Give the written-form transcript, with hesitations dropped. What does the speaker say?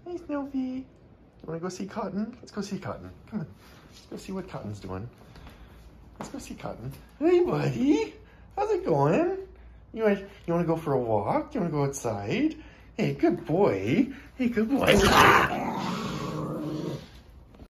Hey, Snoopy. You want to go see Cotton? Let's go see Cotton. Come on. Let's go see what Cotton's doing. Let's go see Cotton. Hey, buddy. How's it going? You want to go for a walk? You want to go outside? Hey, good boy. Hey, good boy.